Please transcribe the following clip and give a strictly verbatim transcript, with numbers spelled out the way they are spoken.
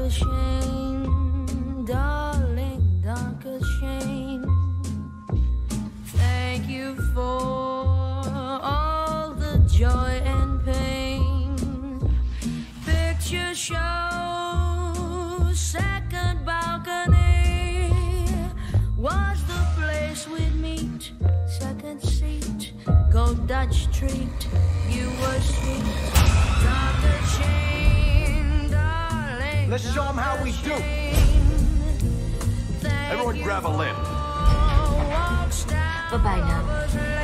shame, darling, darker shame. Thank you for all the joy and pain. Picture show, second balcony was the place we'd meet. Second seat, go Dutch treat. You were sweet, darker shame, darling. Let's show them how we do. Everyone grab a limb. Bye-bye now.